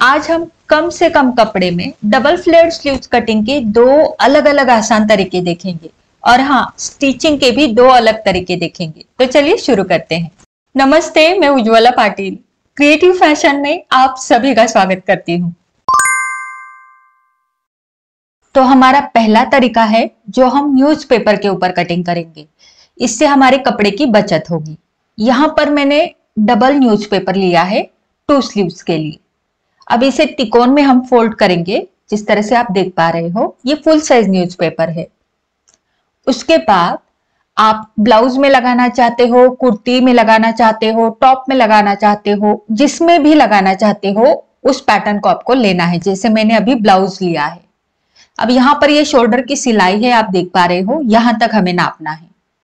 आज हम कम से कम कपड़े में डबल फ्लेयर्ड स्लीव्स कटिंग के दो अलग अलग आसान तरीके देखेंगे और हाँ, स्टिचिंग के भी दो अलग तरीके देखेंगे। तो चलिए शुरू करते हैं। नमस्ते, मैं उज्ज्वला पाटिल क्रिएटिव फैशन में आप सभी का स्वागत करती हूँ। तो हमारा पहला तरीका है जो हम न्यूज़पेपर के ऊपर कटिंग करेंगे। इससे हमारे कपड़े की बचत होगी। यहाँ पर मैंने डबल न्यूज़पेपर लिया है 2 स्लीव्स के लिए। अब इसे तिकोन में हम फोल्ड करेंगे, जिस तरह से आप देख पा रहे हो। ये फुल साइज न्यूज़पेपर है। उसके बाद आप ब्लाउज में लगाना चाहते हो, कुर्ती में लगाना चाहते हो, टॉप में लगाना चाहते हो, जिसमें भी लगाना चाहते हो उस पैटर्न को आपको लेना है। जैसे मैंने अभी ब्लाउज लिया है। अब यहाँ पर ये शोल्डर की सिलाई है, आप देख पा रहे हो। यहां तक हमें नापना है।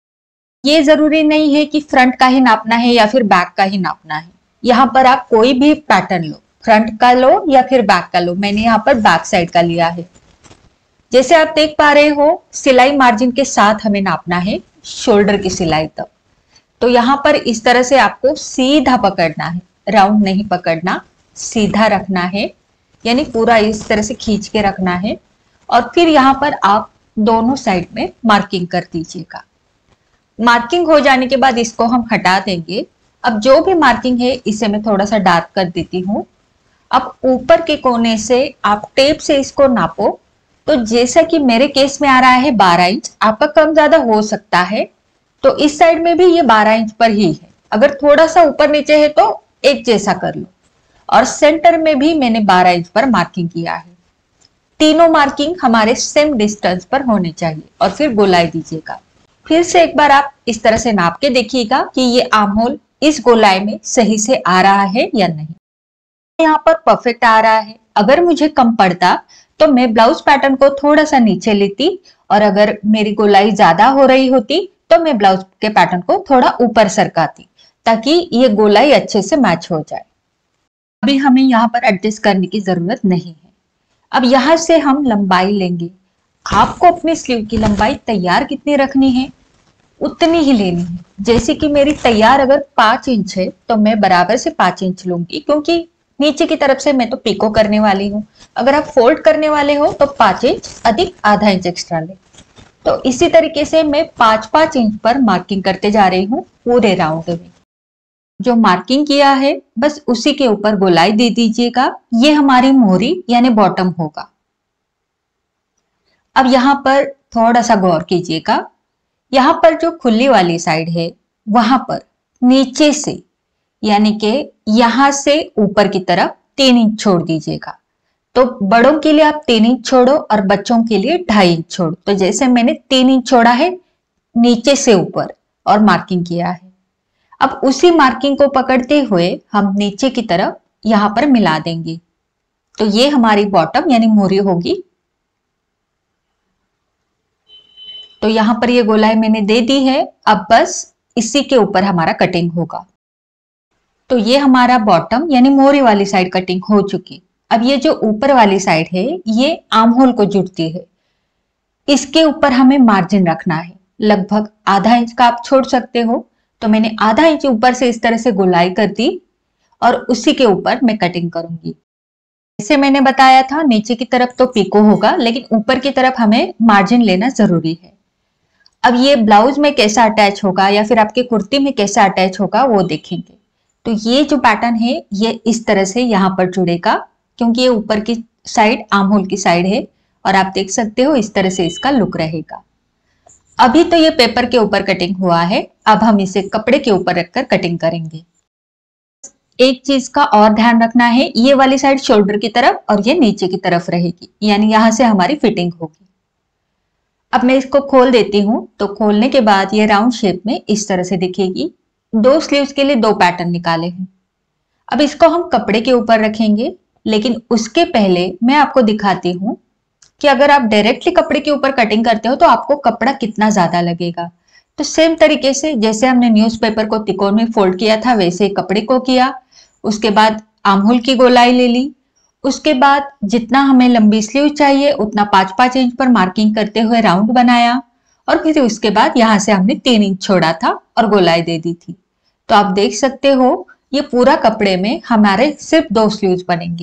ये जरूरी नहीं है कि फ्रंट का ही नापना है या फिर बैक का ही नापना है। यहाँ पर आप कोई भी पैटर्न लो, फ्रंट का लो या फिर बैक का लो। मैंने यहाँ पर बैक साइड का लिया है। जैसे आप देख पा रहे हो, सिलाई मार्जिन के साथ हमें नापना है शोल्डर की सिलाई तक। तो यहाँ पर इस तरह से आपको सीधा पकड़ना है, राउंड नहीं पकड़ना, सीधा रखना है, यानी पूरा इस तरह से खींच के रखना है। और फिर यहाँ पर आप दोनों साइड में मार्किंग कर दीजिएगा। मार्किंग हो जाने के बाद इसको हम हटा देंगे। अब जो भी मार्किंग है इसे मैं थोड़ा सा डार्क कर देती हूँ। अब ऊपर के कोने से आप टेप से इसको नापो। तो जैसा कि मेरे केस में आ रहा है 12 इंच, आपका कम ज्यादा हो सकता है। तो इस साइड में भी ये 12 इंच पर ही है। अगर थोड़ा सा ऊपर नीचे है तो एक जैसा कर लो। और सेंटर में भी मैंने 12 इंच पर मार्किंग किया है। तीनों मार्किंग हमारे सेम डिस्टेंस पर होने चाहिए। और फिर गोलाई दीजिएगा। फिर से एक बार आप इस तरह से नाप के देखिएगा कि ये आर्म होल इस गोलाई में सही से आ रहा है या नहीं। यहाँ पर परफेक्ट आ रहा है। अगर मुझे कम पड़ता तो मैं ब्लाउज पैटर्न को थोड़ा सा नीचे लेती, और अगर मेरी गोलाई ज्यादा हो रही होती तो मैं ब्लाउज के पैटर्न को थोड़ा ऊपर सरकाती, ताकि ये गोलाई अच्छे से मैच हो जाए। अभी हमें यहाँ पर एडजस्ट करने की जरूरत नहीं है। अब यहाँ से हम लंबाई लेंगे। आपको अपनी स्लीव की लंबाई तैयार कितनी रखनी है उतनी ही लेनी है। जैसे कि मेरी तैयार अगर 5 इंच है तो मैं बराबर से 5 इंच लूंगी, क्योंकि नीचे की तरफ से मैं तो पिको करने वाली हूँ। अगर आप फोल्ड करने वाले हो तो 5 इंच अधिक आधा इंच एक्स्ट्रा ले। तो इसी तरीके से मैं 5-5 इंच पर मार्किंग करते जा रही हूँ पूरे राउंड में। जो मार्किंग किया है बस उसी के ऊपर गोलाई दे दीजिएगा। ये हमारी मोहरी यानी बॉटम होगा। अब यहाँ पर थोड़ा सा गौर कीजिएगा। यहाँ पर जो खुली वाली साइड है वहां पर नीचे से, यानी कि यहां से ऊपर की तरफ 3 इंच छोड़ दीजिएगा। तो बड़ों के लिए आप 3 इंच छोड़ो और बच्चों के लिए 2.5 इंच छोड़ो। तो जैसे मैंने 3 इंच छोड़ा है नीचे से ऊपर और मार्किंग किया है। अब उसी मार्किंग को पकड़ते हुए हम नीचे की तरफ यहां पर मिला देंगे। तो ये हमारी बॉटम यानी मोहरी होगी। तो यहाँ पर ये गोलाई मैंने दे दी है। अब बस इसी के ऊपर हमारा कटिंग होगा। तो ये हमारा बॉटम यानी मोहरी वाली साइड कटिंग हो चुकी। अब ये जो ऊपर वाली साइड है ये आर्म होल को जुड़ती है। इसके ऊपर हमें मार्जिन रखना है। लगभग आधा इंच का आप छोड़ सकते हो। तो मैंने आधा इंच ऊपर से इस तरह से गोलाई कर दी और उसी के ऊपर मैं कटिंग करूंगी। जैसे मैंने बताया था, नीचे की तरफ तो पिको होगा, लेकिन ऊपर की तरफ हमें मार्जिन लेना जरूरी है। अब ये ब्लाउज में कैसा अटैच होगा या फिर आपके कुर्ती में कैसा अटैच होगा वो देखेंगे। तो ये जो पैटर्न है ये इस तरह से यहाँ पर जुड़ेगा, क्योंकि ये ऊपर की साइड आर्म होल की साइड है। और आप देख सकते हो इस तरह से इसका लुक रहेगा। अभी तो ये पेपर के ऊपर कटिंग हुआ है। अब हम इसे कपड़े के ऊपर रखकर कटिंग करेंगे। एक चीज का और ध्यान रखना है, ये वाली साइड शोल्डर की तरफ और ये नीचे की तरफ रहेगी, यानी यहां से हमारी फिटिंग होगी। अब मैं इसको खोल देती हूँ। तो खोलने के बाद ये राउंड शेप में इस तरह से दिखेगी। 2 स्लीव्स के लिए 2 पैटर्न निकाले हैं। अब इसको हम कपड़े के ऊपर रखेंगे, लेकिन उसके पहले मैं आपको दिखाती हूँ कि अगर आप डायरेक्टली कपड़े के ऊपर कटिंग करते हो तो आपको कपड़ा कितना ज्यादा लगेगा। तो सेम तरीके से जैसे हमने न्यूज़पेपर को तिकोन में फोल्ड किया था, वैसे ही कपड़े को किया। उसके बाद आर्म होल की गोलाई ले ली। उसके बाद जितना हमें लंबी स्लीव चाहिए उतना 5-5 इंच पर मार्किंग करते हुए राउंड बनाया। और फिर उसके बाद यहाँ से हमने 3 इंच छोड़ा था और गोलाई दे दी थी। तो आप देख सकते हो ये पूरा कपड़े में हमारे सिर्फ 2 स्लीव्स बनेंगे।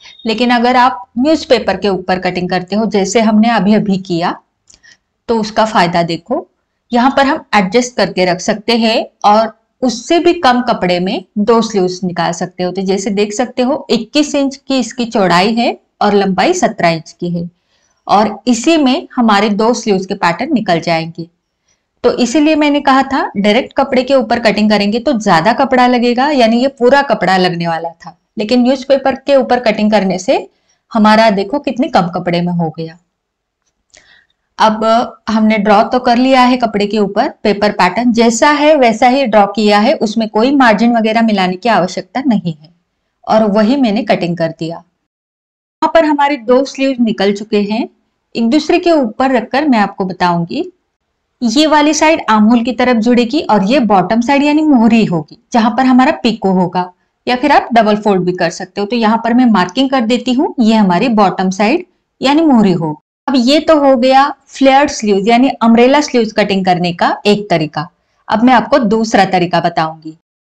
लेकिन अगर आप न्यूज़पेपर के ऊपर कटिंग करते हो जैसे हमने अभी अभी किया, तो उसका फायदा देखो, यहाँ पर हम एडजस्ट करके रख सकते हैं और उससे भी कम कपड़े में 2 स्लीव्स निकाल सकते हो। तो जैसे देख सकते हो 21 इंच की इसकी चौड़ाई है और लंबाई 17 इंच की है, और इसी में हमारे 2 स्लीव्स के पैटर्न निकल जाएंगे। तो इसीलिए मैंने कहा था डायरेक्ट कपड़े के ऊपर कटिंग करेंगे तो ज्यादा कपड़ा लगेगा, यानी ये पूरा कपड़ा लगने वाला था, लेकिन न्यूज़पेपर के ऊपर कटिंग करने से हमारा देखो कितने कम कपड़े में हो गया। अब हमने ड्रॉ तो कर लिया है कपड़े के ऊपर पेपर पैटर्न, जैसा है वैसा ही ड्रॉ किया है, उसमें कोई मार्जिन वगैरह मिलाने की आवश्यकता नहीं है, और वही मैंने कटिंग कर दिया। यहाँ पर हमारे 2 स्लीव निकल चुके हैं। एक दूसरे के ऊपर रखकर मैं आपको बताऊंगी। ये वाली साइड आर्म होल की तरफ जुड़ेगी और ये बॉटम साइड यानी मोहरी होगी, जहां पर हमारा पिको होगा, या फिर आप डबल फोल्ड भी कर सकते हो। तो यहाँ पर मैं मार्किंग कर देती हूँ, ये हमारी बॉटम साइड यानी मोहरी हो। अब ये तो हो गया फ्लेयर्ड स्लीव्स यानी अम्ब्रेला स्लीव्स कटिंग करने का एक तरीका। अब मैं आपको दूसरा तरीका बताऊंगी।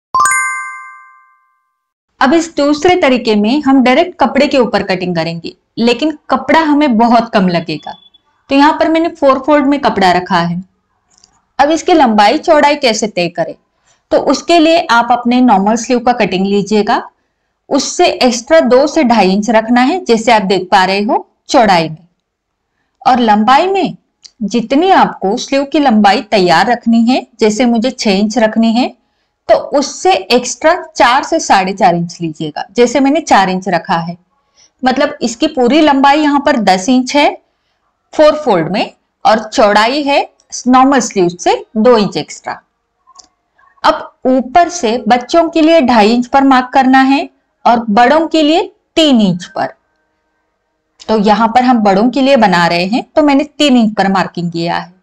अब इस दूसरे तरीके में हम डायरेक्ट कपड़े के ऊपर कटिंग करेंगे, लेकिन कपड़ा हमें बहुत कम लगेगा। तो यहाँ पर मैंने 4 फोल्ड में कपड़ा रखा है। अब इसकी लंबाई चौड़ाई कैसे तय करें, तो उसके लिए आप अपने नॉर्मल स्लीव का कटिंग लीजिएगा, उससे एक्स्ट्रा 2 से 2.5 इंच रखना है, जैसे आप देख पा रहे हो चौड़ाई में। और लंबाई में जितनी आपको स्लीव की लंबाई तैयार रखनी है, जैसे मुझे 6 इंच रखनी है, तो उससे एक्स्ट्रा 4 से 4.5 इंच लीजिएगा, जैसे मैंने 4 इंच रखा है। मतलब इसकी पूरी लंबाई यहाँ पर 10 इंच है 4 फोल्ड में, और चौड़ाई है नॉर्मल स्लीव से 2 इंच एक्स्ट्रा। अब ऊपर से बच्चों के लिए 2.5 इंच पर मार्क करना है और बड़ों के लिए 3 इंच पर। तो यहां पर हम बड़ों के लिए बना रहे हैं, तो मैंने 3 इंच पर मार्किंग किया है।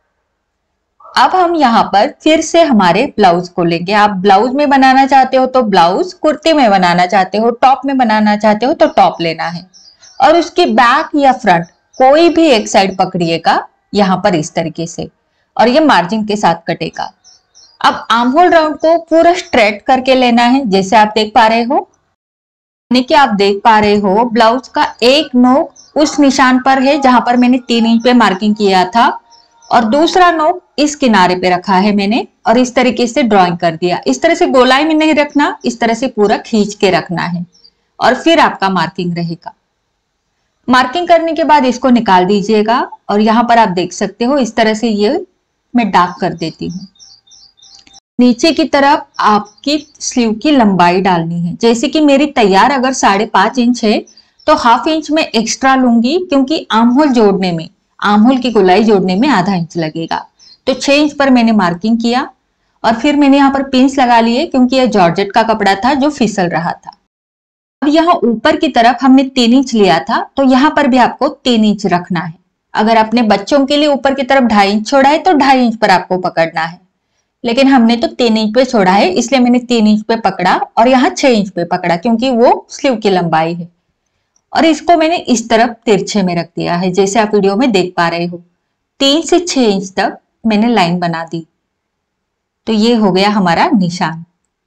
अब हम यहाँ पर फिर से हमारे ब्लाउज को लेंगे। आप ब्लाउज में बनाना चाहते हो तो ब्लाउज, कुर्ती में बनाना चाहते हो, टॉप में बनाना चाहते हो तो टॉप लेना है, और उसकी बैक या फ्रंट कोई भी एक साइड पकड़िएगा यहाँ पर इस तरीके से, और ये मार्जिन के साथ कटेगा। अब आर्म होल राउंड को पूरा स्ट्रेट करके लेना है, जैसे आप देख पा रहे हो। कि आप देख पा रहे हो ब्लाउज का एक नोक उस निशान पर है जहां पर मैंने 3 इंच पे मार्किंग किया था, और दूसरा नोक इस किनारे पे रखा है मैंने, और इस तरीके से ड्राइंग कर दिया। इस तरह से गोलाई में नहीं रखना, इस तरह से पूरा खींच के रखना है, और फिर आपका मार्किंग रहेगा। मार्किंग करने के बाद इसको निकाल दीजिएगा, और यहाँ पर आप देख सकते हो इस तरह से ये मैं डार्क कर देती हूँ। नीचे की तरफ आपकी स्लीव की लंबाई डालनी है, जैसे कि मेरी तैयार अगर 5.5 इंच है तो 1/2 इंच में एक्स्ट्रा लूंगी, क्योंकि आर्म होल जोड़ने में, आर्म होल की गोलाई जोड़ने में आधा इंच लगेगा। तो 6 इंच पर मैंने मार्किंग किया, और फिर मैंने यहाँ पर पिंस लगा लिए, क्योंकि यह जॉर्जेट का कपड़ा था जो फिसल रहा था। अब यहाँ ऊपर की तरफ हमने 3 इंच लिया था, तो यहाँ पर भी आपको 3 इंच रखना है। अगर अपने बच्चों के लिए ऊपर की तरफ 2.5 इंच छोड़ा है तो 2.5 इंच पर आपको पकड़ना है, लेकिन हमने तो 3 इंच पे छोड़ा है, इसलिए मैंने 3 इंच पे पकड़ा और यहाँ 6 इंच पे पकड़ा, क्योंकि वो स्लीव की लंबाई है। और इसको मैंने इस तरफ तिरछे में रख दिया है, जैसे आप वीडियो में देख पा रहे हो। 3 से 6 इंच तक मैंने लाइन बना दी, तो ये हो गया हमारा निशान।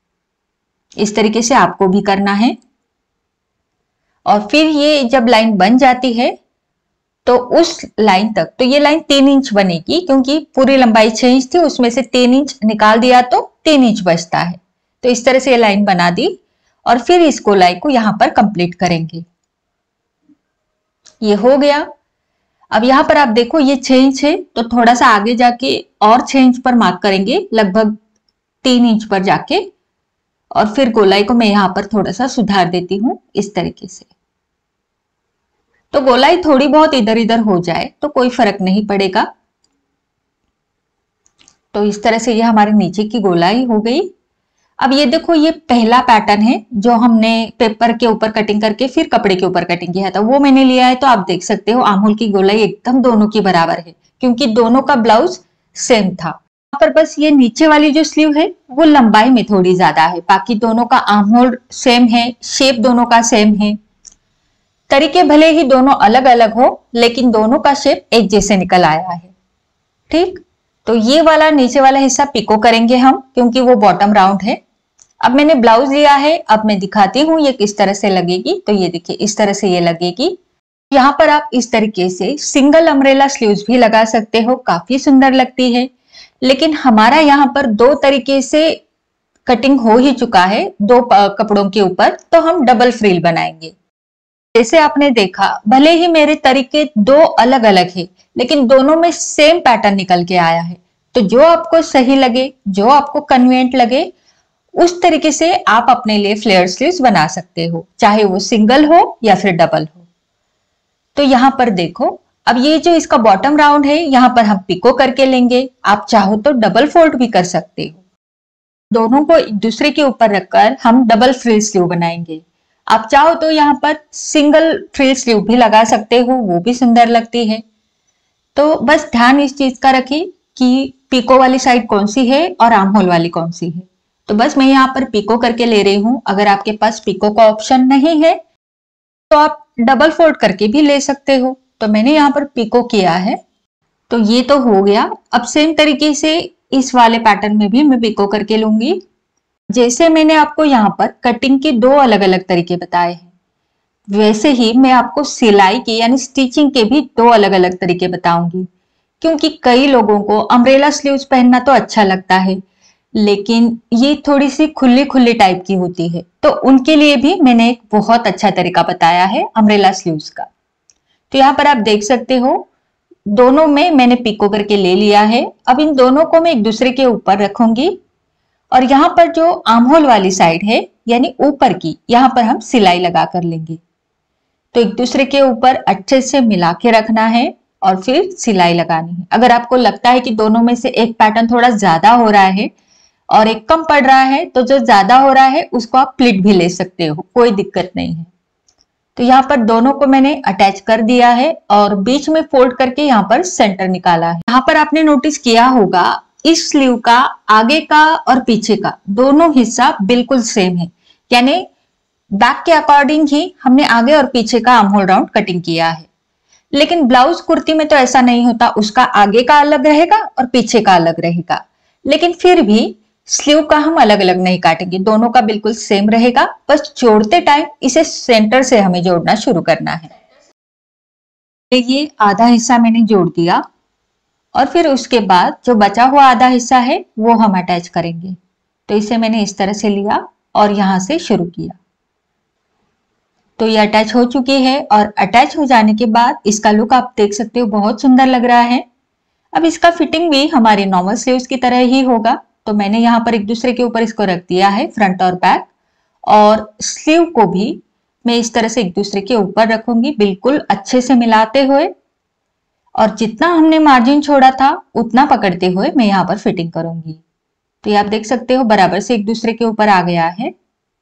इस तरीके से आपको भी करना है। और फिर ये जब लाइन बन जाती है तो उस लाइन तक, तो ये लाइन 3 इंच बनेगी, क्योंकि पूरी लंबाई 6 इंच थी, उसमें से 3 इंच निकाल दिया तो 3 इंच बचता है। तो इस तरह से ये लाइन बना दी, और फिर इस गोलाई को यहाँ पर कंप्लीट करेंगे। ये हो गया। अब यहाँ पर आप देखो ये 6 इंच है, तो थोड़ा सा आगे जाके और 6 इंच पर मार्क करेंगे, लगभग 3 इंच पर जाके, और फिर गोलाई को मैं यहाँ पर थोड़ा सा सुधार देती हूँ इस तरीके से। तो गोलाई थोड़ी बहुत इधर इधर हो जाए तो कोई फर्क नहीं पड़ेगा। तो इस तरह से ये हमारे नीचे की गोलाई हो गई। अब ये देखो, ये पहला पैटर्न है जो हमने पेपर के ऊपर कटिंग करके फिर कपड़े के ऊपर कटिंग किया था, वो मैंने लिया है। तो आप देख सकते हो आर्म होल की गोलाई एकदम दोनों की बराबर है, क्योंकि दोनों का ब्लाउज सेम था। यहाँ पर बस ये नीचे वाली जो स्लीव है वो लंबाई में थोड़ी ज्यादा है, बाकी दोनों का आर्म होल सेम है, शेप दोनों का सेम है। तरीके भले ही दोनों अलग अलग हो, लेकिन दोनों का शेप एक जैसे निकल आया है। ठीक, तो ये वाला नीचे वाला हिस्सा पिको करेंगे हम, क्योंकि वो बॉटम राउंड है। अब मैंने ब्लाउज लिया है, अब मैं दिखाती हूँ ये किस तरह से लगेगी। तो ये देखिए इस तरह से ये लगेगी। यहाँ पर आप इस तरीके से सिंगल अम्ब्रेला स्लीव्स भी लगा सकते हो, काफी सुंदर लगती है। लेकिन हमारा यहाँ पर दो तरीके से कटिंग हो ही चुका है दो कपड़ों के ऊपर, तो हम डबल फ्रिल बनाएंगे। जैसे आपने देखा, भले ही मेरे तरीके दो अलग अलग है, लेकिन दोनों में सेम पैटर्न निकल के आया है। तो जो आपको सही लगे, जो आपको कन्वीनियंट लगे, उस तरीके से आप अपने लिए फ्लेयर स्लीव्स बना सकते हो, चाहे वो सिंगल हो या फिर डबल हो। तो यहाँ पर देखो, अब ये जो इसका बॉटम राउंड है, यहाँ पर हम पिको करके लेंगे। आप चाहो तो डबल फोल्ड भी कर सकते हो। दोनों को एक दूसरे के ऊपर रखकर हम डबल फ्रिल स्लीव बनाएंगे। आप चाहो तो यहाँ पर सिंगल फ्रिल स्लीव भी लगा सकते हो, वो भी सुंदर लगती है। तो बस ध्यान इस चीज का रखिए कि पिको वाली साइड कौन सी है और आर्म होल वाली कौन सी है। तो बस मैं यहाँ पर पिको करके ले रही हूँ। अगर आपके पास पिको का ऑप्शन नहीं है तो आप डबल फोल्ड करके भी ले सकते हो। तो मैंने यहाँ पर पिको किया है। तो ये तो हो गया। अब सेम तरीके से इस वाले पैटर्न में भी मैं पिको करके लूंगी। जैसे मैंने आपको यहाँ पर कटिंग के दो अलग अलग तरीके बताए हैं, वैसे ही मैं आपको सिलाई के यानी स्टिचिंग के भी दो अलग अलग तरीके बताऊंगी। क्योंकि कई लोगों को अम्ब्रेला स्लीव्स पहनना तो अच्छा लगता है, लेकिन ये थोड़ी सी खुली खुली टाइप की होती है। तो उनके लिए भी मैंने एक बहुत अच्छा तरीका बताया है अम्ब्रेला स्लीव्स का। तो यहाँ पर आप देख सकते हो, दोनों में मैंने पिको करके ले लिया है। अब इन दोनों को मैं एक दूसरे के ऊपर रखूंगी और यहाँ पर जो आर्म होल वाली साइड है यानी ऊपर की, यहाँ पर हम सिलाई लगा कर लेंगे। तो एक दूसरे के ऊपर अच्छे से मिला के रखना है और फिर सिलाई लगानी है। अगर आपको लगता है कि दोनों में से एक पैटर्न थोड़ा ज्यादा हो रहा है और एक कम पड़ रहा है, तो जो ज्यादा हो रहा है उसको आप प्लिट भी ले सकते हो, कोई दिक्कत नहीं है। तो यहाँ पर दोनों को मैंने अटैच कर दिया है और बीच में फोल्ड करके यहाँ पर सेंटर निकाला है। यहाँ पर आपने नोटिस किया होगा, इस स्लीव का आगे का और पीछे का दोनों हिस्सा बिल्कुल सेम है, यानी बैक के अकॉर्डिंग ही हमने आगे और पीछे का आर्म होल राउंड कटिंग किया है। लेकिन ब्लाउज कुर्ती में तो ऐसा नहीं होता, उसका आगे का अलग रहेगा और पीछे का अलग रहेगा। लेकिन फिर भी स्लीव का हम अलग अलग नहीं काटेंगे, दोनों का बिल्कुल सेम रहेगा। बस जोड़ते टाइम इसे सेंटर से हमें जोड़ना शुरू करना है। ये आधा हिस्सा मैंने जोड़ दिया और फिर उसके बाद जो बचा हुआ आधा हिस्सा है वो हम अटैच करेंगे। तो इसे मैंने इस तरह से लिया और यहां से शुरू किया। तो ये अटैच हो चुकी है और अटैच हो जाने के बाद इसका लुक आप देख सकते हो, बहुत सुंदर लग रहा है। अब इसका फिटिंग भी हमारे नॉर्मल स्लीव्स की तरह ही होगा। तो मैंने यहाँ पर एक दूसरे के ऊपर इसको रख दिया है, फ्रंट और बैक। और स्लीव को भी मैं इस तरह से एक दूसरे के ऊपर रखूंगी, बिल्कुल अच्छे से मिलाते हुए। और जितना हमने मार्जिन छोड़ा था उतना पकड़ते हुए मैं यहाँ पर फिटिंग करूंगी। तो ये आप देख सकते हो बराबर से एक दूसरे के ऊपर आ गया है।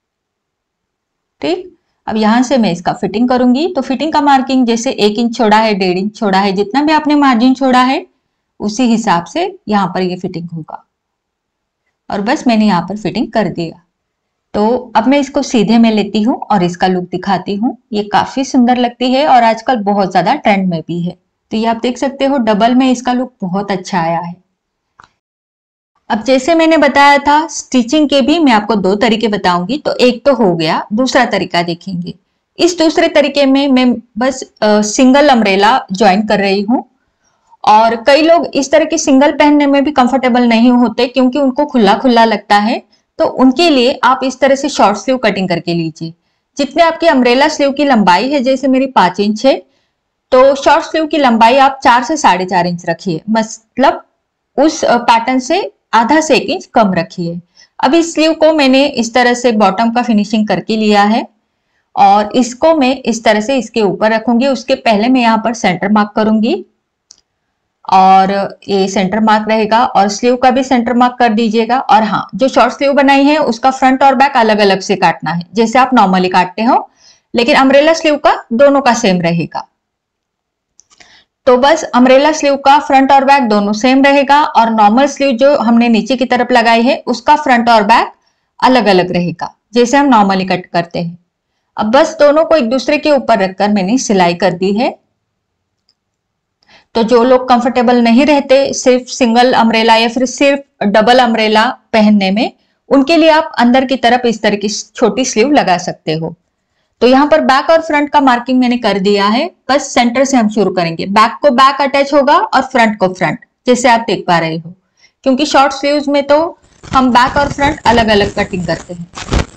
ठीक, अब यहां से मैं इसका फिटिंग करूंगी। तो फिटिंग का मार्किंग जैसे 1 इंच छोड़ा है, 1.5 इंच छोड़ा है, जितना भी आपने मार्जिन छोड़ा है उसी हिसाब से यहाँ पर ये फिटिंग होगा। और बस मैंने यहाँ पर फिटिंग कर दिया। तो अब मैं इसको सीधे में लेती हूँ और इसका लुक दिखाती हूँ। ये काफी सुंदर लगती है और आजकल बहुत ज्यादा ट्रेंड में भी है। तो ये आप देख सकते हो, डबल में इसका लुक बहुत अच्छा आया है। अब जैसे मैंने बताया था, स्टिचिंग के भी मैं आपको दो तरीके बताऊंगी। तो एक तो हो गया, दूसरा तरीका देखेंगे। इस दूसरे तरीके में मैं बस सिंगल अम्ब्रेला ज्वाइन कर रही हूँ। और कई लोग इस तरह की सिंगल पहनने में भी कंफर्टेबल नहीं होते, क्योंकि उनको खुला खुला लगता है। तो उनके लिए आप इस तरह से शॉर्ट स्लीव कटिंग करके लीजिए। जितने आपकी अम्ब्रेला स्लीव की लंबाई है, जैसे मेरी 5 इंच है, तो शॉर्ट स्लीव की लंबाई आप 4 से 4.5 इंच रखिए। मतलब उस पैटर्न से आधा से 1 इंच कम रखिए। अब इस स्लीव को मैंने इस तरह से बॉटम का फिनिशिंग करके लिया है और इसको मैं इस तरह से इसके ऊपर रखूंगी। उसके पहले मैं यहाँ पर सेंटर मार्क करूंगी और ये सेंटर मार्क रहेगा और स्लीव का भी सेंटर मार्क कर दीजिएगा। और हाँ, जो शॉर्ट स्लीव बनाई है उसका फ्रंट और बैक अलग अलग से काटना है, जैसे आप नॉर्मली काटते हो, लेकिन अम्ब्रेला स्लीव का दोनों का सेम रहेगा। तो बस अम्ब्रेला स्लीव का फ्रंट और बैक दोनों सेम रहेगा और नॉर्मल स्लीव जो हमने नीचे की तरफ लगाई है उसका फ्रंट और बैक अलग अलग रहेगा, जैसे हम नॉर्मली कट करते हैं। अब बस दोनों को एक दूसरे के ऊपर रखकर मैंने सिलाई कर दी है। तो जो लोग कंफर्टेबल नहीं रहते सिर्फ सिंगल अम्ब्रेला या फिर सिर्फ डबल अम्ब्रेला पहनने में, उनके लिए आप अंदर की तरफ इस तरह की छोटी स्लीव लगा सकते हो। तो यहाँ पर बैक और फ्रंट का मार्किंग मैंने कर दिया है, बस सेंटर से हम शुरू करेंगे। बैक को बैक अटैच होगा और फ्रंट को फ्रंट, जैसे आप देख पा रहे हो, क्योंकि शॉर्ट स्लीव्स में तो हम बैक और फ्रंट अलग अलग कटिंग करते हैं।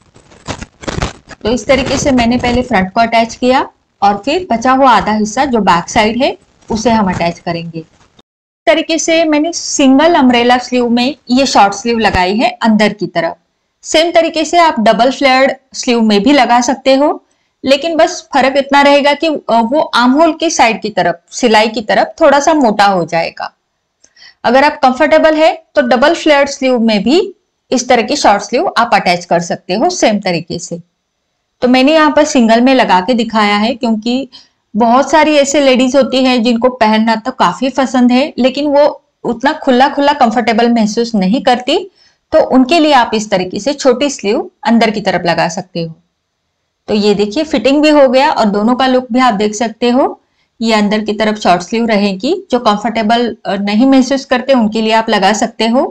तो इस तरीके से मैंने पहले फ्रंट को अटैच किया और फिर बचा हुआ आधा हिस्सा जो बैक साइड है उसे हम अटैच करेंगे। इस तरीके से मैंने सिंगल अम्ब्रेला स्लीव में ये शॉर्ट स्लीव लगाई है अंदर की तरफ। सेम तरीके से आप डबल फ्लेयर्ड स्लीव में भी लगा सकते हो, लेकिन बस फर्क इतना रहेगा कि वो आर्म होल की साइड की तरफ, सिलाई की तरफ थोड़ा सा मोटा हो जाएगा। अगर आप कंफर्टेबल है तो डबल फ्लेयर्ड स्लीव में भी इस तरह की शॉर्ट स्लीव आप अटैच कर सकते हो सेम तरीके से। तो मैंने यहाँ पर सिंगल में लगा के दिखाया है, क्योंकि बहुत सारी ऐसे लेडीज होती हैं जिनको पहनना तो काफी पसंद है, लेकिन वो उतना खुला खुला कंफर्टेबल महसूस नहीं करती, तो उनके लिए आप इस तरीके से छोटी स्लीव अंदर की तरफ लगा सकते हो। तो ये देखिए फिटिंग भी हो गया और दोनों का लुक भी आप देख सकते हो। ये अंदर की तरफ शॉर्ट स्लीव रहेगी, जो कंफर्टेबल नहीं महसूस करते उनके लिए आप लगा सकते हो।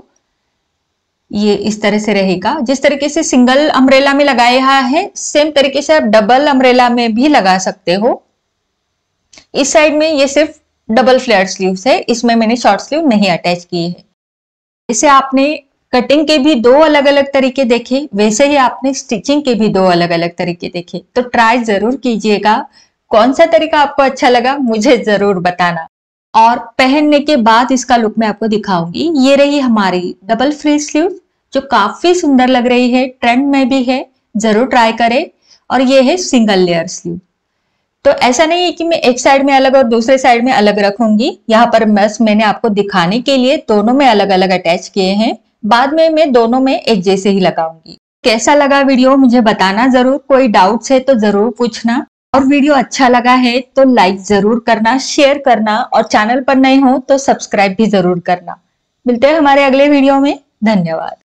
ये इस तरह से रहेगा, जिस तरीके से सिंगल अम्ब्रेला में लगाया है सेम तरीके से आप डबल अम्ब्रेला में भी लगा सकते हो। इस साइड में ये सिर्फ डबल फ्लेयर स्लीव्स है, इसमें मैंने शॉर्ट स्लीव नहीं अटैच की है। इसे आपने कटिंग के भी दो अलग अलग तरीके देखे, वैसे ही आपने स्टिचिंग के भी दो अलग अलग तरीके देखे। तो ट्राई जरूर कीजिएगा, कौन सा तरीका आपको अच्छा लगा मुझे जरूर बताना। और पहनने के बाद इसका लुक मैं आपको दिखाऊंगी। ये रही हमारी डबल फ्री स्लीव, जो काफी सुंदर लग रही है, ट्रेंड में भी है, जरूर ट्राई करें। और ये है सिंगल लेयर स्लीव। तो ऐसा नहीं है कि मैं एक साइड में अलग और दूसरे साइड में अलग रखूंगी, यहाँ पर बस मैंने आपको दिखाने के लिए दोनों में अलग अलग अटैच किए हैं, बाद में मैं दोनों में एक जैसे ही लगाऊंगी। कैसा लगा वीडियो मुझे बताना जरूर, कोई डाउट्स है तो जरूर पूछना। और वीडियो अच्छा लगा है तो लाइक जरूर करना, शेयर करना, और चैनल पर नए हो तो सब्सक्राइब भी जरूर करना। मिलते हैं हमारे अगले वीडियो में। धन्यवाद।